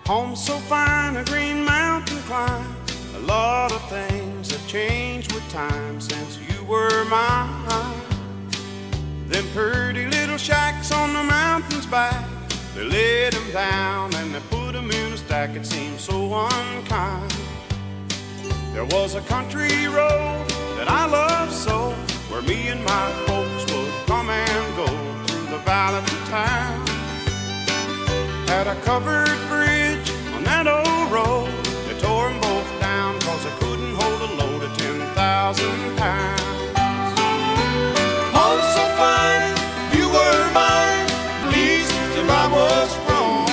home so fine, a green mountain climb. A lot of things have changed with time since you were mine. Them pretty little shacks on the mountain's back, they laid them down and they put them in a stack. It seemed so unkind. There was a country road that I loved so, where me and my folks would come and go through the valley to town. Had a covered bridge on that old road. They tore them both down 'cause they couldn't hold a load of 10,000 pounds. Oh, so fine, you were mine, please, till I was wrong.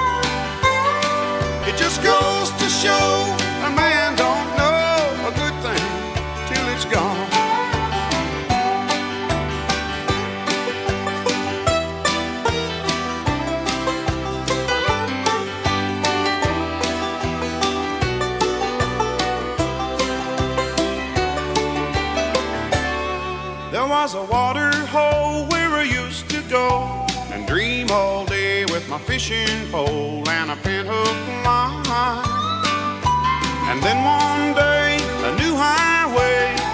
It just goes to show a man don't know a good thing till it's gone. There was a water hole where I used to go and dream all day with my fishing pole and a pinhook line. And then one day a new highway